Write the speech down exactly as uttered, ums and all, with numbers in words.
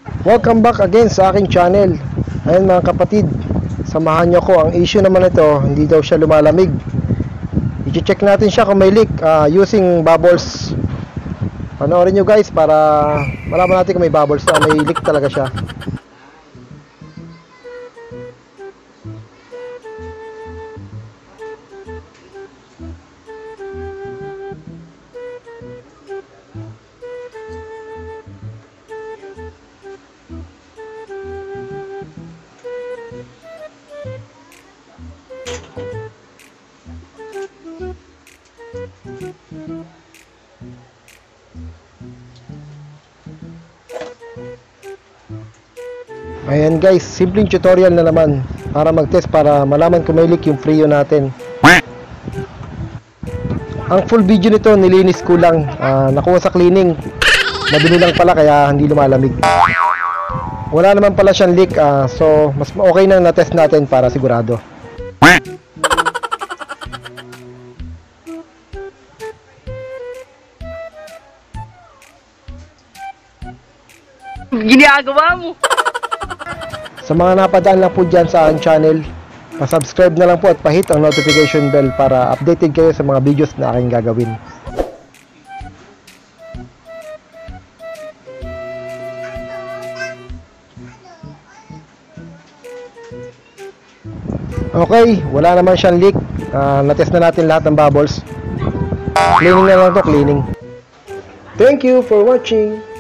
Welcome back again sa aking channel. Ayun mga kapatid, samahan nyo ko. Ang issue naman ito, hindi daw siya lumalamig. I-check natin siya kung may leak uh, using bubbles. Panoorin nyo guys para malaman natin kung may bubbles na may leak talaga siya. Ayan guys, simpleng tutorial na naman para mag-test para malaman kung may leak yung Freo natin. Ang full video nito nilinis ko lang, uh, nakuha sa cleaning. Madumi lang pala kaya hindi lumalamig. Wala naman pala siyang leak, uh, so mas okay nang na-test natin para sigurado. Ginagawa mo. Sa mga napadaan lang po dyan sa aking channel, pa-subscribe na lang po at pa-hit ang notification bell para updated kayo sa mga videos na aking gagawin. Okay, wala naman siyang leak. uh, Natest na natin lahat ng bubbles. Cleaning na lang to, cleaning. Thank you for watching.